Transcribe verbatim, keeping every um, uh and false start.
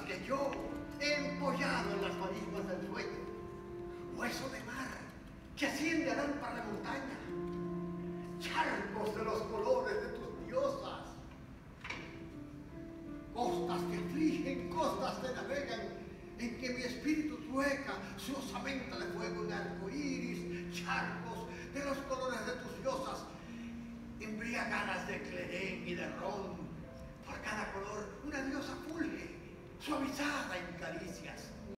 que yo he empollado en las marismas del sueño. Hueso de mar que asciende a lámpara de montaña. Charcos de los colores de tus diosas. Costas que afligen, costas que navegan, en que mi espíritu trueca suosamente de fuego en arco iris, charcos de los colores de tus diosas, embriagadas de clerén y de ron, por cada color una diosa fulge, suavizada en caricias.